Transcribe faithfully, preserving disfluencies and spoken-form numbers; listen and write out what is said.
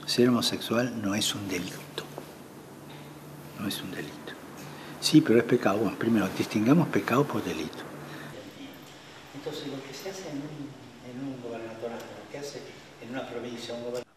ser homosexual no es un delito. No es un delito. Sí, pero es pecado. Bueno, primero, distingamos pecado por delito. Entonces, lo que se hace en un, en un gobernatorato, lo que hace en una provincia, un gobernatorato,